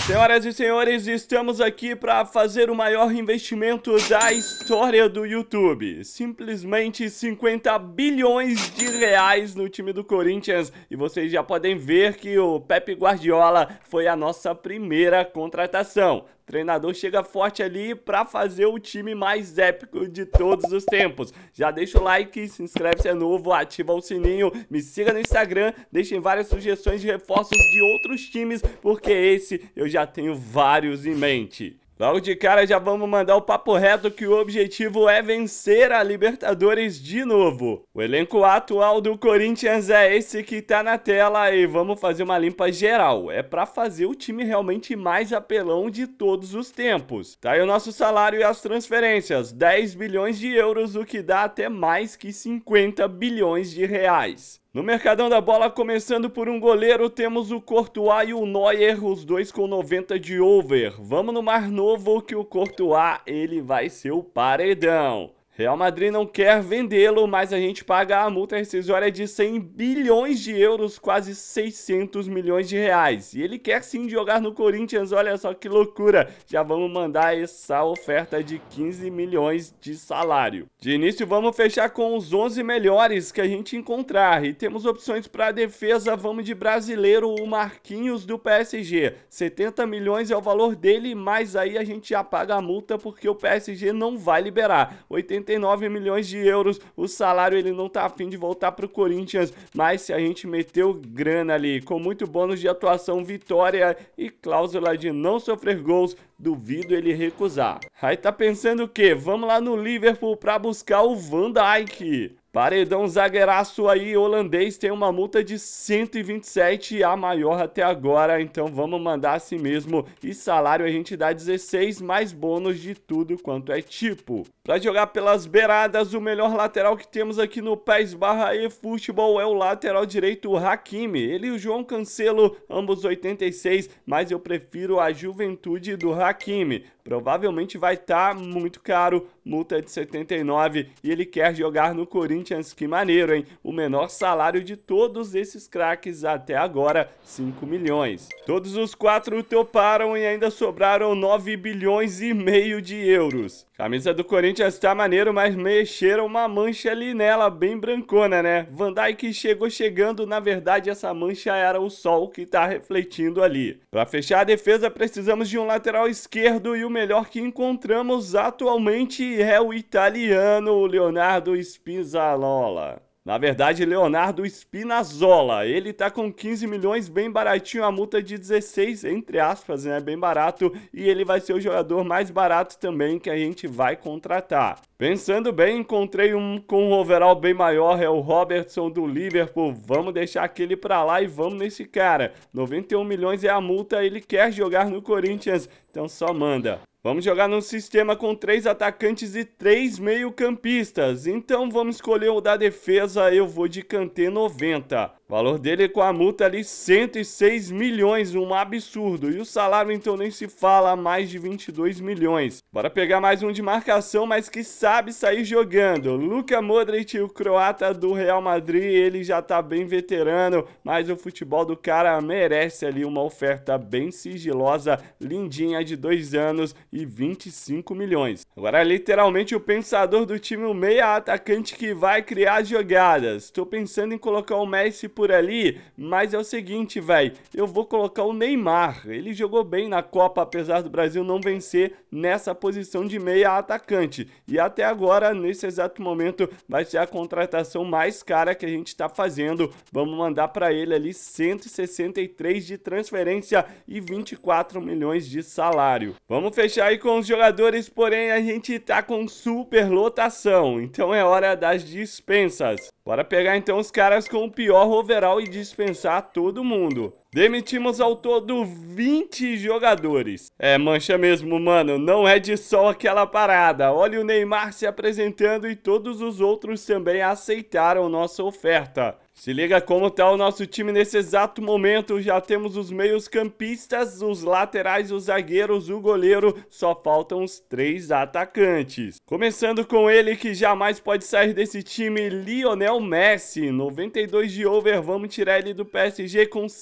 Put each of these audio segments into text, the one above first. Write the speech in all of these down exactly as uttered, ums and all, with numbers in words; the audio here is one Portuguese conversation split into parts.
Senhoras e senhores, estamos aqui para fazer o maior investimento da história do YouTube. Simplesmente cinquenta bilhões de reais no time do Corinthians. E vocês já podem ver que o Pep Guardiola foi a nossa primeira contratação. O treinador chega forte ali para fazer o time mais épico de todos os tempos. Já deixa o like, se inscreve se é novo, ativa o sininho, me siga no Instagram, deixem várias sugestões de reforços de outros times, porque esse eu já tenho vários em mente. Logo de cara já vamos mandar o papo reto que o objetivo é vencer a Libertadores de novo. O elenco atual do Corinthians é esse que tá na tela e vamos fazer uma limpa geral. É pra fazer o time realmente mais apelão de todos os tempos. Tá aí o nosso salário e as transferências, dez bilhões de euros, o que dá até mais que cinquenta bilhões de reais. No Mercadão da Bola, começando por um goleiro, temos o Courtois e o Neuer, os dois com noventa de over. Vamos no Mar Novo que o Courtois, ele vai ser o paredão. Real Madrid não quer vendê-lo, mas a gente paga a multa rescisória de cem bilhões de euros, quase seiscentos milhões de reais. E ele quer sim jogar no Corinthians, olha só que loucura. Já vamos mandar essa oferta de quinze milhões de salário. De início vamos fechar com os onze melhores que a gente encontrar. E temos opções para a defesa, vamos de brasileiro, o Marquinhos do P S G. setenta milhões é o valor dele, mas aí a gente já paga a multa porque o P S G não vai liberar. oitenta e nove milhões de euros, o salário ele não tá afim de voltar pro Corinthians, mas se a gente meteu grana ali, com muito bônus de atuação, vitória e cláusula de não sofrer gols, duvido ele recusar. Aí tá pensando o quê? Vamos lá no Liverpool pra buscar o Van Dijk. Paredão zagueiraço aí, holandês, tem uma multa de cento e vinte e sete, a maior até agora, então vamos mandar assim mesmo. E salário a gente dá dezesseis, mais bônus de tudo quanto é tipo. Para jogar pelas beiradas, o melhor lateral que temos aqui no PES barra eFootball é o lateral direito, o Hakimi. Ele e o João Cancelo, ambos oitenta e seis, mas eu prefiro a juventude do Hakimi. Provavelmente vai estar tá muito caro, multa de setenta e nove, e ele quer jogar no Corinthians, que maneiro, hein? O menor salário de todos esses craques até agora, cinco milhões. Todos os quatro toparam e ainda sobraram nove bilhões e meio de euros. Camisa do Corinthians tá maneiro, mas mexeram uma mancha ali nela, bem brancona, né? Van Dijk chegou chegando, na verdade essa mancha era o sol que tá refletindo ali. Para fechar a defesa precisamos de um lateral esquerdo e o melhor que encontramos atualmente é o italiano Leonardo Spinazzola. Na verdade, Leonardo Spinazzola, ele tá com quinze milhões, bem baratinho, a multa de dezesseis, entre aspas, né, bem barato, e ele vai ser o jogador mais barato também que a gente vai contratar. Pensando bem, encontrei um com um overall bem maior, é o Robertson do Liverpool, vamos deixar aquele pra lá e vamos nesse cara. noventa e um milhões é a multa, ele quer jogar no Corinthians, então só manda. Vamos jogar num sistema com três atacantes e três meio-campistas. Então vamos escolher o da defesa, eu vou de Kanté noventa. O valor dele com a multa ali cento e seis milhões, um absurdo. E o salário então nem se fala, mais de vinte e dois milhões. Bora pegar mais um de marcação, mas que sabe sair jogando. Luka Modric, o croata do Real Madrid, ele já tá bem veterano, mas o futebol do cara merece ali uma oferta bem sigilosa, lindinha, de dois anos e vinte e cinco milhões. Agora literalmente o pensador do time, o meia atacante que vai criar jogadas. Tô pensando em colocar o Messi por ali, mas é o seguinte, velho, eu vou colocar o Neymar. Ele jogou bem na Copa, apesar do Brasil não vencer, nessa posição de meia atacante. E até agora, nesse exato momento, vai ser a contratação mais cara que a gente está fazendo. Vamos mandar para ele ali cento e sessenta e três de transferência e vinte e quatro milhões de salário. Vamos fechar aí com os jogadores, porém a gente tá com super lotação, então é hora das dispensas. Bora pegar então os caras com o pior overall e dispensar todo mundo. Demitimos ao todo vinte jogadores. É mancha mesmo, mano, não é de sol aquela parada. Olha o Neymar se apresentando e todos os outros também aceitaram nossa oferta. Se liga como tá o nosso time nesse exato momento, já temos os meios campistas, os laterais, os zagueiros, o goleiro, só faltam os três atacantes. Começando com ele que jamais pode sair desse time, Lionel Messi, noventa e dois de over, vamos tirar ele do P S G com cento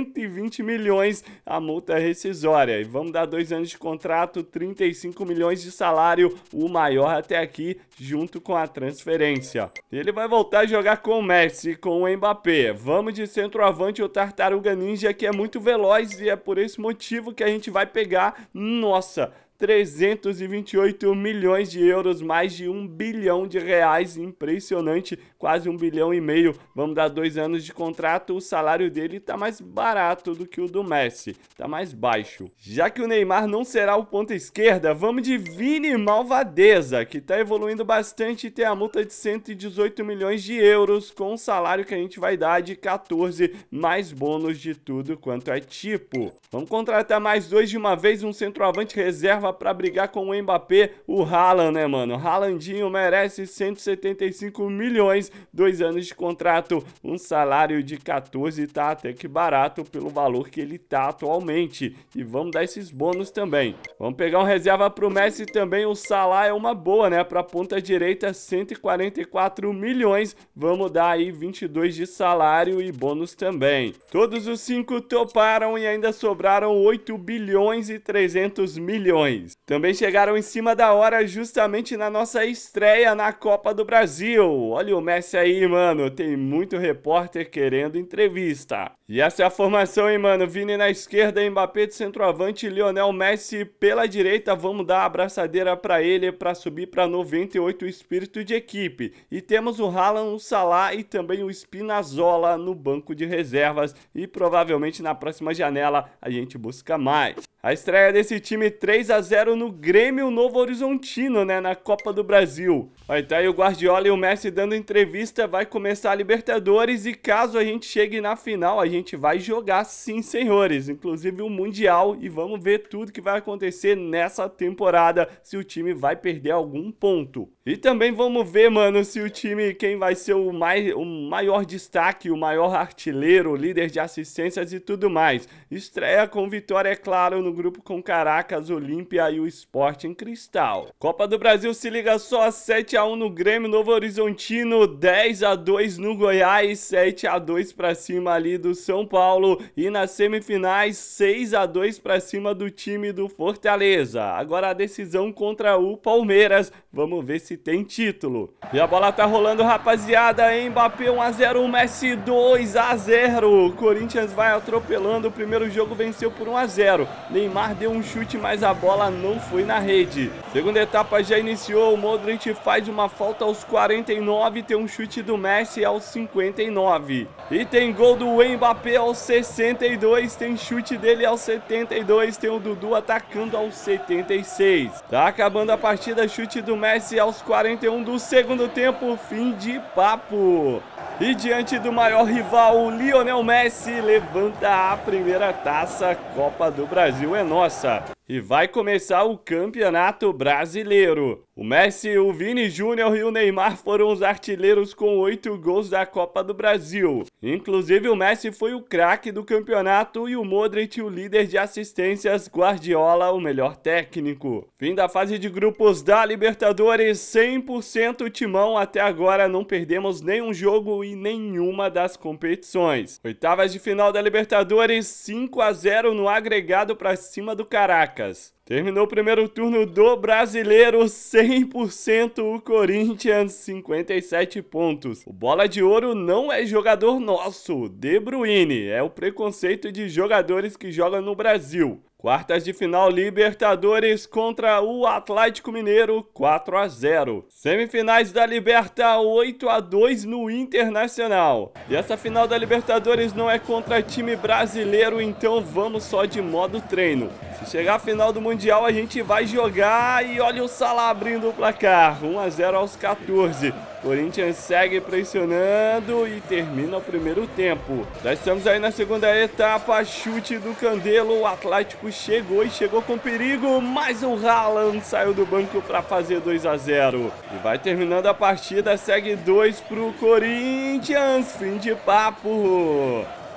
cento e vinte milhões a multa rescisória. E vamos dar dois anos de contrato, trinta e cinco milhões de salário, o maior até aqui, junto com a transferência. Ele vai voltar a jogar com o Messi, com o Mbappé. Vamos de centroavante o Tartaruga Ninja, que é muito veloz e é por esse motivo que a gente vai pegar, nossa, trezentos e vinte e oito milhões de euros, mais de um bilhão de reais, impressionante, quase um bilhão e meio. Vamos dar dois anos de contrato, o salário dele tá mais barato do que o do Messi, tá mais baixo. Já que o Neymar não será o ponta esquerda, vamos de Vini Malvadeza, que tá evoluindo bastante e tem a multa de cento e dezoito milhões de euros, com o salário que a gente vai dar de quatorze, mais bônus de tudo quanto é tipo. Vamos contratar mais dois de uma vez, um centroavante reserva pra brigar com o Mbappé, o Haaland, né, mano? Haalandinho merece cento e setenta e cinco milhões, dois anos de contrato, um salário de quatorze, tá até que barato pelo valor que ele tá atualmente. E vamos dar esses bônus também. Vamos pegar um reserva pro Messi também, o Salah é uma boa, né? Pra ponta direita, cento e quarenta e quatro milhões, vamos dar aí vinte e dois de salário e bônus também. Todos os cinco toparam e ainda sobraram oito bilhões e trezentos milhões. Também chegaram em cima da hora justamente na nossa estreia na Copa do Brasil. Olha o Messi aí, mano, tem muito repórter querendo entrevista. E essa é a formação, hein, mano? Vini na esquerda, Mbappé de centroavante, Lionel Messi pela direita. Vamos dar a abraçadeira pra ele pra subir pra noventa e oito o espírito de equipe. E temos o Haaland, o Salah e também o Spinazzola no banco de reservas. E provavelmente na próxima janela a gente busca mais. A estreia desse time três a zero no Grêmio Novo Horizontino, né, na Copa do Brasil. Vai tá aí o Guardiola e o Messi dando entrevista, vai começar a Libertadores e caso a gente chegue na final, a gente vai jogar sim, senhores, inclusive o Mundial, e vamos ver tudo que vai acontecer nessa temporada, se o time vai perder algum ponto. E também vamos ver, mano, se o time, quem vai ser o, mais, o maior destaque, o maior artilheiro, o líder de assistências e tudo mais. Estreia com vitória, é claro, no grupo com Caracas, Olímpia e o Sporting Cristal. Copa do Brasil se liga só, sete a um no Grêmio Novo Horizontino, dez a dois no Goiás, sete a dois pra cima ali do São Paulo e nas semifinais, seis a dois pra cima do time do Fortaleza. Agora a decisão contra o Palmeiras, vamos ver se tem título. E a bola tá rolando, rapaziada. Mbappé um a zero, Messi dois a zero. Corinthians vai atropelando. O primeiro jogo venceu por um a zero. Neymar deu um chute, mas a bola não foi na rede. Segunda etapa já iniciou. O Modric faz uma falta aos quarenta e nove. Tem um chute do Messi aos cinquenta e nove. E tem gol do Mbappé aos sessenta e dois. Tem chute dele aos setenta e dois. Tem o Dudu atacando aos setenta e seis. Tá acabando a partida. Chute do Messi aos quarenta e um do segundo tempo, fim de papo. E diante do maior rival, o Lionel Messi levanta a primeira taça. Copa do Brasil é nossa. E vai começar o Campeonato Brasileiro. O Messi, o Vini Júnior e o Neymar foram os artilheiros com oito gols da Copa do Brasil. Inclusive o Messi foi o craque do campeonato e o Modric o líder de assistências, Guardiola o melhor técnico. Fim da fase de grupos da Libertadores, cem por cento timão. Até agora não perdemos nenhum jogo em nenhuma das competições. Oitavas de final da Libertadores, cinco a zero no agregado para cima do Caracas. Terminou o primeiro turno do Brasileiro, cem por cento o Corinthians, cinquenta e sete pontos. O Bola de Ouro não é jogador nosso, De Bruyne, é o preconceito de jogadores que jogam no Brasil. Quartas de final Libertadores contra o Atlético Mineiro, quatro a zero. Semifinais da Liberta, oito a dois no Internacional. E essa final da Libertadores não é contra time brasileiro, então vamos só de modo treino. Se chegar a final do Mundial a gente vai jogar e olha o Salah abrindo o placar, um a zero aos quatorze. Corinthians segue pressionando e termina o primeiro tempo. Já estamos aí na segunda etapa, chute do Candelo, o Atlético chegou e chegou com perigo, mas o Haaland saiu do banco para fazer dois a zero. E vai terminando a partida, segue dois pro Corinthians, fim de papo.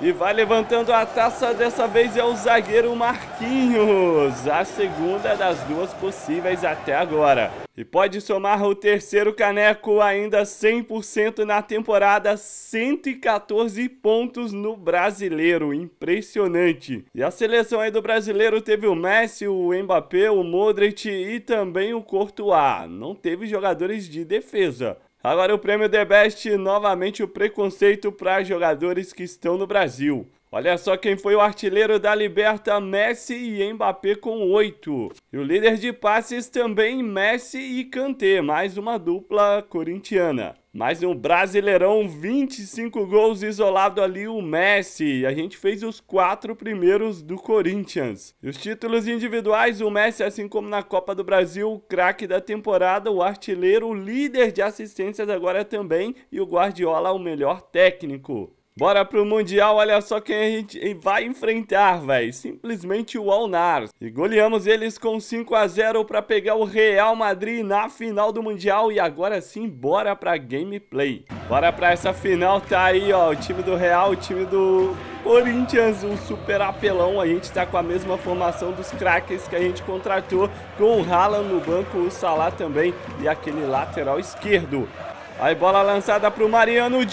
E vai levantando a taça, dessa vez é o zagueiro Marquinhos. A segunda das duas possíveis até agora. E pode somar o terceiro caneco, ainda cem por cento na temporada, cento e quatorze pontos no Brasileiro. Impressionante. E a seleção aí do Brasileiro teve o Messi, o Mbappé, o Modric e também o Courtois. Não teve jogadores de defesa. Agora o prêmio The Best, novamente o preconceito para jogadores que estão no Brasil. Olha só quem foi o artilheiro da Liberta, Messi e Mbappé com oito. E o líder de passes também, Messi e Kanté, mais uma dupla corintiana. Mas no Brasileirão, vinte e cinco gols isolado ali o Messi. A gente fez os quatro primeiros do Corinthians. E os títulos individuais, o Messi, assim como na Copa do Brasil, o craque da temporada, o artilheiro, o líder de assistências agora também, e o Guardiola, o melhor técnico. Bora pro Mundial, olha só quem a gente vai enfrentar, velho. Simplesmente o Al-Nassr. E goleamos eles com cinco a zero para pegar o Real Madrid na final do Mundial. E agora sim, bora pra gameplay. Bora pra essa final, tá aí, ó, o time do Real, o time do Corinthians, um super apelão. A gente tá com a mesma formação dos craques que a gente contratou, com o Haaland no banco, o Salah também e aquele lateral esquerdo. Aí bola lançada para o Mariano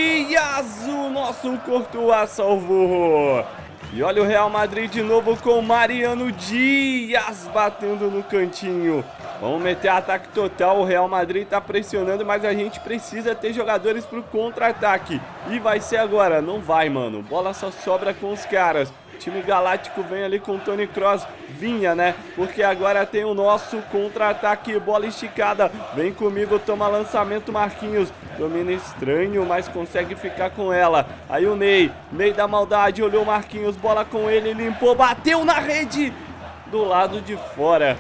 Dias, o nosso Courtois salvou. E olha o Real Madrid de novo com o Mariano Dias batendo no cantinho. Vamos meter ataque total, o Real Madrid tá pressionando, mas a gente precisa ter jogadores pro contra-ataque. E vai ser agora, não vai, mano, bola só sobra com os caras. O time galáctico vem ali com o Toni Kroos, vinha, né? Porque agora tem o nosso contra-ataque, bola esticada. Vem comigo, toma lançamento Marquinhos. Domina estranho, mas consegue ficar com ela. Aí o Ney, Ney da maldade, olhou Marquinhos, bola com ele, limpou, bateu na rede do lado de fora.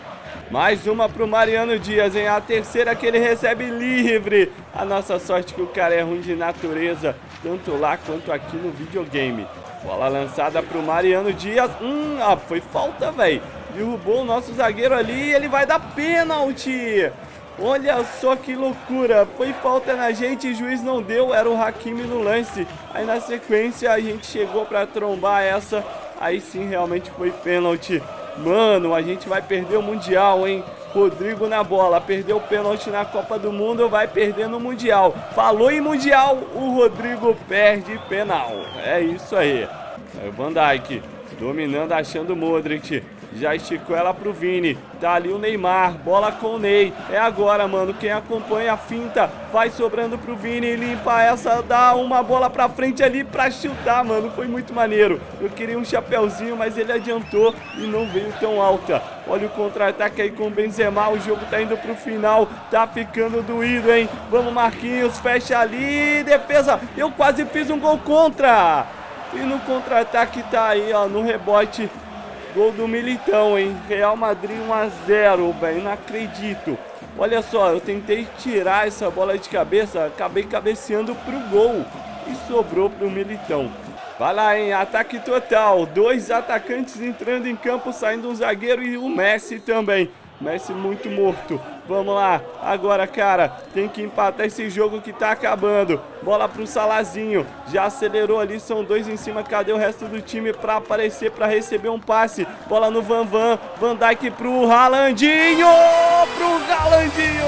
Mais uma pro Mariano Dias, hein? A terceira que ele recebe livre. A nossa sorte que o cara é ruim de natureza, tanto lá quanto aqui no videogame. Bola lançada pro Mariano Dias. Hum, ah, foi falta, velho. Derrubou o nosso zagueiro ali e ele vai dar pênalti. Olha só que loucura. Foi falta na gente, o juiz não deu, era o Hakimi no lance. Aí na sequência a gente chegou pra trombar essa. Aí sim realmente foi pênalti. Mano, a gente vai perder o Mundial, hein? Rodrigo na bola, perdeu o pênalti na Copa do Mundo, vai perder no Mundial. Falou em Mundial, o Rodrigo perde penal. É isso aí. É o Van Dijk dominando, achando o Modric. Já esticou ela pro Vini. Tá ali o Neymar, bola com o Ney. É agora, mano, quem acompanha a finta. Vai sobrando pro Vini, limpa essa, dá uma bola pra frente ali pra chutar, mano. Foi muito maneiro. Eu queria um chapéuzinho, mas ele adiantou e não veio tão alta. Olha o contra-ataque aí com o Benzema. O jogo tá indo pro final, tá ficando doído, hein? Vamos, Marquinhos, fecha ali, defesa. Eu quase fiz um gol contra. E no contra-ataque tá aí, ó, no rebote. Gol do Militão, hein? Real Madrid um a zero, velho. Não acredito. Olha só, eu tentei tirar essa bola de cabeça, acabei cabeceando pro gol e sobrou pro Militão. Vai lá, hein? Ataque total. Dois atacantes entrando em campo, saindo um zagueiro e o Messi também. Messi muito morto. Vamos lá. Agora, cara, tem que empatar esse jogo que tá acabando. Bola pro Salazinho. Já acelerou ali, são dois em cima. Cadê o resto do time pra aparecer, pra receber um passe? Bola no Van Van. Van Dijk pro Haalandinho. Pro Haalandinho.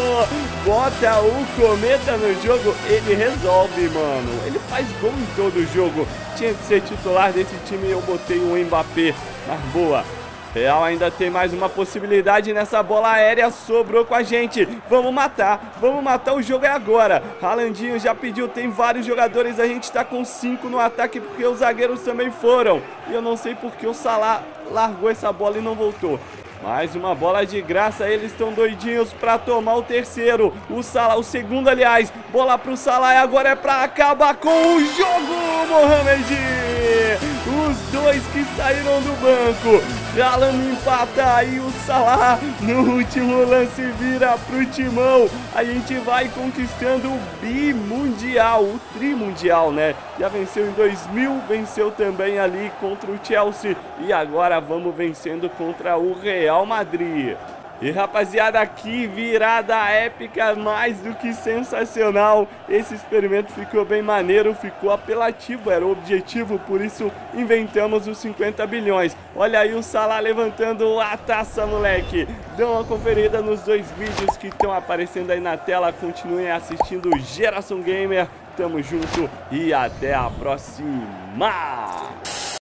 Bota o Cometa no jogo. Ele resolve, mano. Ele faz gol em todo jogo. Tinha que ser titular desse time e eu botei o Mbappé. Mas boa. Real ainda tem mais uma possibilidade nessa bola aérea, sobrou com a gente. Vamos matar, vamos matar, o jogo é agora. Haalandinho já pediu, tem vários jogadores, a gente tá com cinco no ataque porque os zagueiros também foram. E eu não sei porque o Salah largou essa bola e não voltou. Mais uma bola de graça, eles estão doidinhos pra tomar o terceiro. O Salah, o segundo, aliás. Bola pro Salah e agora é pra acabar com o jogo, Mohamed. Os dois que saíram do banco. Haaland empata e o Salah no último lance vira pro timão. A gente vai conquistando o bimundial, o trimundial, né? Já venceu em dois mil, venceu também ali contra o Chelsea. E agora vamos vencendo contra o Real Madrid. E rapaziada, que virada épica, mais do que sensacional. Esse experimento ficou bem maneiro, ficou apelativo, era o objetivo, por isso inventamos os cinquenta bilhões. Olha aí o Salah levantando a taça, moleque. Dê uma conferida nos dois vídeos que estão aparecendo aí na tela. Continuem assistindo o Geração Gamer. Tamo junto e até a próxima!